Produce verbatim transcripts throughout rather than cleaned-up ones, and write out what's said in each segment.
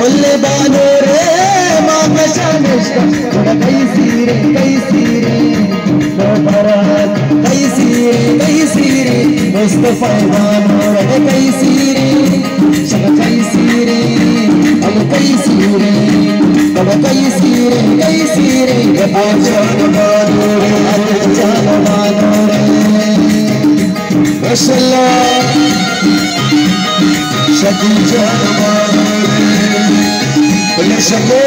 बोले बानो रे माँ कशानिश्ता थोड़ा कैसी रे कैसी रे लो बरात कैसी रे कैसी रे मुस्तफा बानो रे कैसी रे शब कैसी रे अब कैसी रे अब कैसी रे कैसी रे आजान बानो रे आजान बानो रे माशाअल्लाह शकी जान बानो रे बोले शको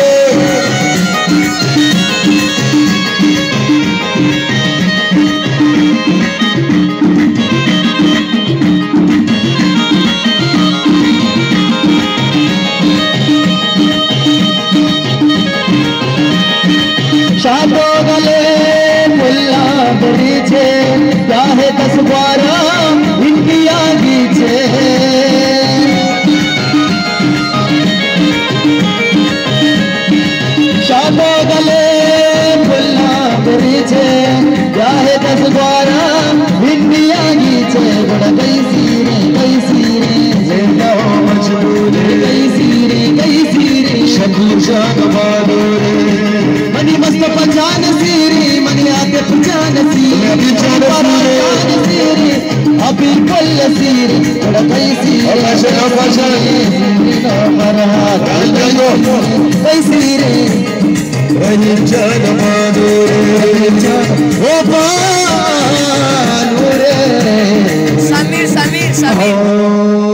शादो गले मुल्ला बड़ी छे चाहे दस बारह इनकी आगी छे शादो गले मुल्ला बड़ी छे चाहे दस बारह इनकी आगी छे बड़ा कैसी रे कैसी रे जिंदा हो मजबूर कैसी रे कैसी रे शबू शान बानो रे मनी मस्त पहचान सीरी मनी आते पहचान सीरी अभी जान सीरी अभी कल सीरी थोड़ा कैसी पहचान पहचान ना मरा कैसी रे रही जान मानो रे ओ बानो रे समीर समीर समीर